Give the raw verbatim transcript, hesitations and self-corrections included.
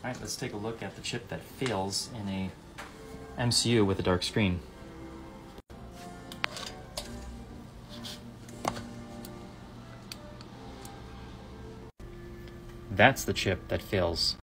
All right, let's take a look at the chip that fails in a M C U with a dark screen. That's the chip that fails.